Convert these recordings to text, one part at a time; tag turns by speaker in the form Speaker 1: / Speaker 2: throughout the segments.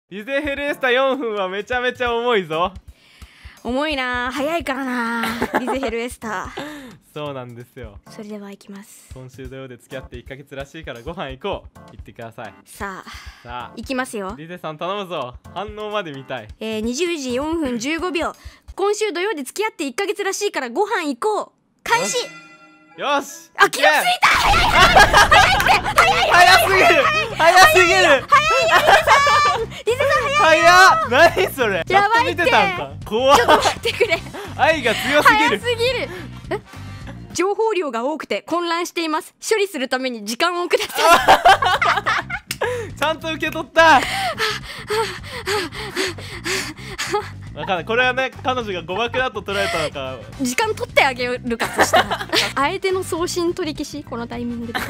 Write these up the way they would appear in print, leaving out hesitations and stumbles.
Speaker 1: リゼフルエスタ4分はめちゃめちゃ重いぞ。
Speaker 2: 重いな、早いからなリゼヘルエスタ
Speaker 1: そうなんですよ。
Speaker 2: それでは行きます。
Speaker 1: 今週土曜で付き合って1ヶ月らしいからご飯行こう。行ってください。
Speaker 2: さ
Speaker 1: あ
Speaker 2: 行きますよ。
Speaker 1: リゼさん頼むぞ。反応まで見たい。
Speaker 2: 20時4分15秒。今週土曜で付き合って1ヶ月らしいからご飯行こう。開始。
Speaker 1: よし。
Speaker 2: あ、気がついた。
Speaker 1: 早すぎる。早すぎる。
Speaker 2: リゼさん
Speaker 1: 早っ。何それ。
Speaker 2: やばいって。
Speaker 1: ちょっと見てたんか。怖っ。
Speaker 2: ちょっと待ってくれ。
Speaker 1: 愛が強すぎる。
Speaker 2: 早すぎる。情報量が多くて混乱しています。処理するために時間をください。
Speaker 1: ちゃんと受け取った。わかんない。これはね、彼女が誤爆だと捉えたのか。
Speaker 2: 時間取ってあげるか。そしたらあえての送信取り消し、このタイミングで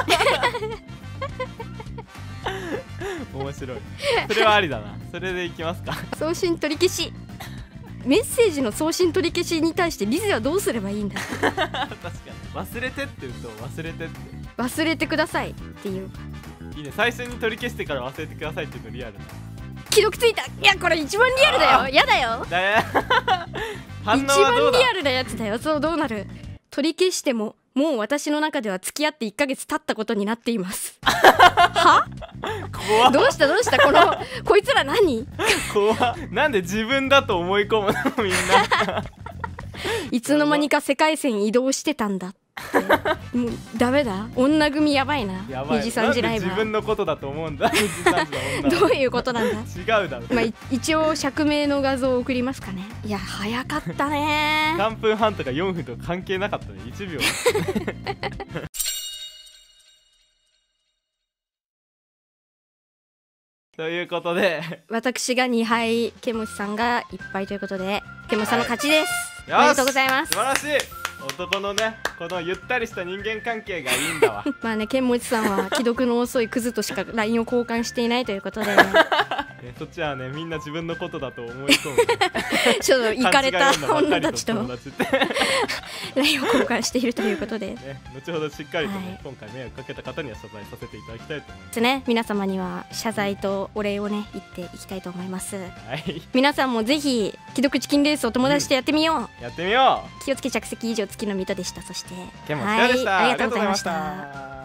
Speaker 1: 面白い。それはありだな。それでいきますか。
Speaker 2: 送信取り消し。メッセージの送信取り消しに対してリゼはどうすればいいんだ。
Speaker 1: 確かに。忘れてって言うと忘れてって。
Speaker 2: 忘れてくださいっていう。
Speaker 1: いいね。最初に取り消してから忘れてくださいっていうのリアルだ。
Speaker 2: 既読ついた。いや、これ一番リアルだよ。やだよ。
Speaker 1: 反応
Speaker 2: 一
Speaker 1: はどうだ。
Speaker 2: 番リアルなやつだよ。そう、どうなる。取り消してももう私の中では付き合って1ヶ月経ったことになっていますは
Speaker 1: 怖っ。
Speaker 2: どうしたこいつら何。
Speaker 1: 怖っ。なんで自分だと思い込むのみんな。
Speaker 2: いつの間にか世界線移動してたんだって。もうダメだ。女組やばいな。
Speaker 1: やばい。
Speaker 2: 二次三次ライブ。
Speaker 1: なんで自分のことだと思うんだ。二次三次の女。
Speaker 2: どういうことなんだ。
Speaker 1: 違うだろ。
Speaker 2: まあ一応釈明の画像を送りますかね。いや、早かったね。
Speaker 1: 3分半とか4分とか関係なかったね。1秒。ということで、
Speaker 2: 私が2敗、ケモシさんが1敗ということで、ケモシさんの勝ちです。
Speaker 1: よし、
Speaker 2: おめでとうございます。
Speaker 1: 素晴らしい。男のね、このゆったりした人間関係がいいんだわ。
Speaker 2: まあね、ケンモチさんは既読の遅いクズとしか LINE を交換していないということで、ね、
Speaker 1: そっちはね、みんな自分のことだと思い込む。
Speaker 2: ちょっとイカれた女たちと
Speaker 1: 友達って
Speaker 2: LINE を交換しているということで、
Speaker 1: ね、後ほどしっかりとね、
Speaker 2: はい、
Speaker 1: 今回迷惑かけた方には謝罪させていただきたいと思います
Speaker 2: ね。皆様には謝罪とお礼をね言っていきたいと思います。
Speaker 1: はい、
Speaker 2: 皆さんもぜひ既読チキンレースを友達とやってみよう、
Speaker 1: やってみよう。
Speaker 2: 気をつけ着席以上月の水戸でした。そして
Speaker 1: ケンモチカでした。
Speaker 2: ありがとうございました。